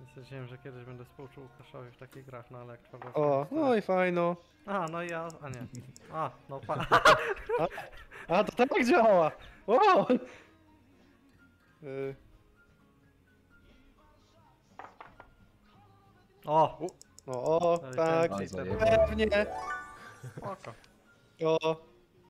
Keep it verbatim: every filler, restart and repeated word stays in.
Stwierdziłem, że kiedyś będę współczuł Łukaszowi w takich grach, no ale jak twardo. O, no i fajno. A, no i ja, a nie. A, no pa. A, a to tak działa! O! Y, O! No o, Ale tak, ten- A, zajebał. pewnie. Spoko. O,